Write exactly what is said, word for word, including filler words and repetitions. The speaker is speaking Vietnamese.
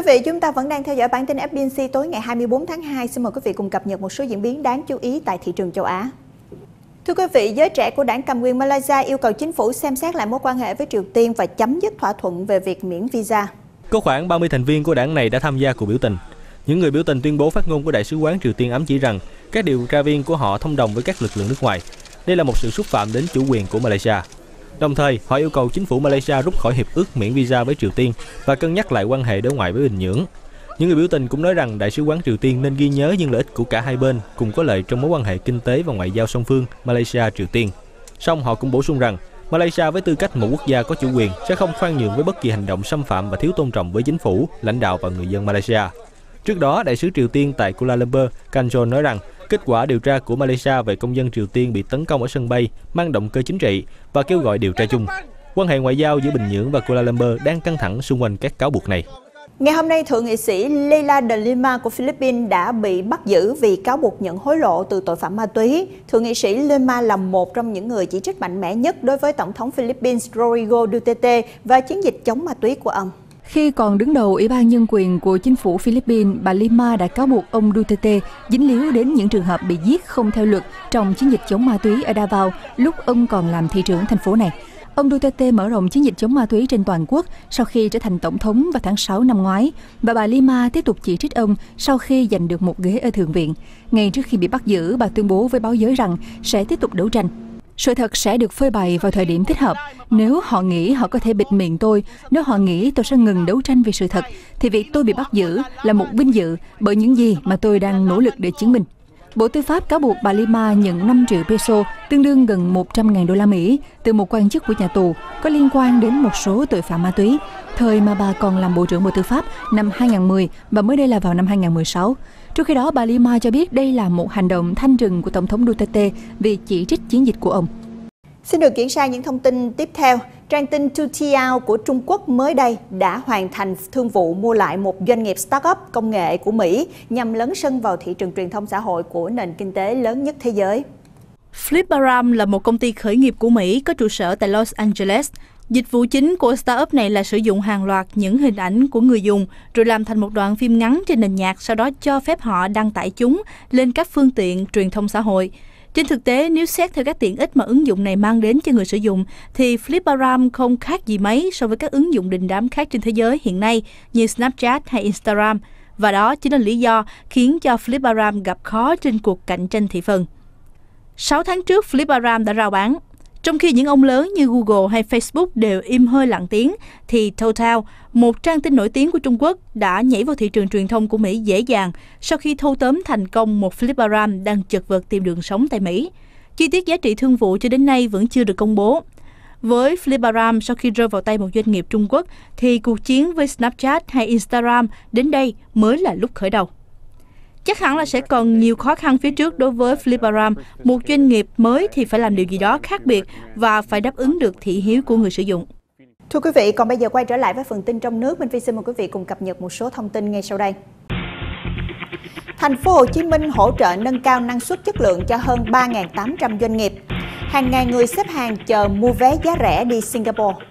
vị, chúng ta vẫn đang theo dõi bản tin ép bê en xê tối ngày hai mươi tư tháng hai. Xin mời quý vị cùng cập nhật một số diễn biến đáng chú ý tại thị trường châu Á. Thưa quý vị, giới trẻ của đảng cầm quyền Malaysia yêu cầu chính phủ xem xét lại mối quan hệ với Triều Tiên và chấm dứt thỏa thuận về việc miễn visa. Có khoảng ba mươi thành viên của đảng này đã tham gia cuộc biểu tình. Những người biểu tình tuyên bố phát ngôn của Đại sứ quán Triều Tiên ám chỉ rằng các điều tra viên của họ thông đồng với các lực lượng nước ngoài. Đây là một sự xúc phạm đến chủ quyền của Malaysia. Đồng thời, họ yêu cầu chính phủ Malaysia rút khỏi hiệp ước miễn visa với Triều Tiên và cân nhắc lại quan hệ đối ngoại với Bình Nhưỡng. Những người biểu tình cũng nói rằng Đại sứ quán Triều Tiên nên ghi nhớ những lợi ích của cả hai bên cùng có lợi trong mối quan hệ kinh tế và ngoại giao song phương Malaysia-Triều Tiên. Song họ cũng bổ sung rằng Malaysia với tư cách một quốc gia có chủ quyền sẽ không khoan nhượng với bất kỳ hành động xâm phạm và thiếu tôn trọng với chính phủ, lãnh đạo và người dân Malaysia. Trước đó, Đại sứ Triều Tiên tại Kuala Lumpur, Kanchon nói rằng kết quả điều tra của Malaysia về công dân Triều Tiên bị tấn công ở sân bay mang động cơ chính trị và kêu gọi điều tra chung. Quan hệ ngoại giao giữa Bình Nhưỡng và Kuala Lumpur đang căng thẳng xung quanh các cáo buộc này. Ngày hôm nay, Thượng nghị sĩ Leila de Lima của Philippines đã bị bắt giữ vì cáo buộc nhận hối lộ từ tội phạm ma túy. Thượng nghị sĩ Lima là một trong những người chỉ trích mạnh mẽ nhất đối với Tổng thống Philippines Rodrigo Duterte và chiến dịch chống ma túy của ông. Khi còn đứng đầu Ủy ban Nhân quyền của chính phủ Philippines, bà Lima đã cáo buộc ông Duterte dính líu đến những trường hợp bị giết không theo luật trong chiến dịch chống ma túy ở Davao lúc ông còn làm thị trưởng thành phố này. Ông Duterte mở rộng chiến dịch chống ma túy trên toàn quốc sau khi trở thành tổng thống vào tháng sáu năm ngoái, và bà Lima tiếp tục chỉ trích ông sau khi giành được một ghế ở Thượng viện. Ngay trước khi bị bắt giữ, bà tuyên bố với báo giới rằng sẽ tiếp tục đấu tranh. Sự thật sẽ được phơi bày vào thời điểm thích hợp. Nếu họ nghĩ họ có thể bịt miệng tôi, nếu họ nghĩ tôi sẽ ngừng đấu tranh vì sự thật, thì việc tôi bị bắt giữ là một vinh dự bởi những gì mà tôi đang nỗ lực để chứng minh. Bộ Tư pháp cáo buộc bà Lima nhận năm triệu peso, tương đương gần một trăm nghìn đô la Mỹ, từ một quan chức của nhà tù có liên quan đến một số tội phạm ma túy, thời mà bà còn làm Bộ trưởng Bộ Tư pháp năm hai nghìn không trăm mười và mới đây là vào năm hai nghìn không trăm mười sáu. Trước khi đó, bà Lima cho biết đây là một hành động thanh trừng của Tổng thống Duterte vì chỉ trích chiến dịch của ông. Xin được chuyển sang những thông tin tiếp theo. Trang tin Toutiao của Trung Quốc mới đây đã hoàn thành thương vụ mua lại một doanh nghiệp startup công nghệ của Mỹ nhằm lấn sân vào thị trường truyền thông xã hội của nền kinh tế lớn nhất thế giới. Flipparam là một công ty khởi nghiệp của Mỹ có trụ sở tại Los Angeles. Dịch vụ chính của startup này là sử dụng hàng loạt những hình ảnh của người dùng rồi làm thành một đoạn phim ngắn trên nền nhạc, sau đó cho phép họ đăng tải chúng lên các phương tiện truyền thông xã hội. Trên thực tế, nếu xét theo các tiện ích mà ứng dụng này mang đến cho người sử dụng, thì Flipparam không khác gì mấy so với các ứng dụng đình đám khác trên thế giới hiện nay như Snapchat hay Instagram. Và đó chính là lý do khiến cho Flipparam gặp khó trên cuộc cạnh tranh thị phần. sáu tháng trước, Flipparam đã rao bán. Trong khi những ông lớn như Google hay Facebook đều im hơi lặng tiếng, thì Toutiao, một trang tin nổi tiếng của Trung Quốc, đã nhảy vào thị trường truyền thông của Mỹ dễ dàng sau khi thâu tóm thành công một Flipparam đang chật vật tìm đường sống tại Mỹ. Chi tiết giá trị thương vụ cho đến nay vẫn chưa được công bố. Với Flipparam, sau khi rơi vào tay một doanh nghiệp Trung Quốc, thì cuộc chiến với Snapchat hay Instagram đến đây mới là lúc khởi đầu. Chắc hẳn là sẽ còn nhiều khó khăn phía trước đối với Flipparam. Một doanh nghiệp mới thì phải làm điều gì đó khác biệt và phải đáp ứng được thị hiếu của người sử dụng. Thưa quý vị, còn bây giờ quay trở lại với phần tin trong nước. Minh Phi xin mời quý vị cùng cập nhật một số thông tin ngay sau đây. Thành phố Hồ Chí Minh hỗ trợ nâng cao năng suất chất lượng cho hơn ba nghìn tám trăm doanh nghiệp. Hàng ngàn người xếp hàng chờ mua vé giá rẻ đi Singapore.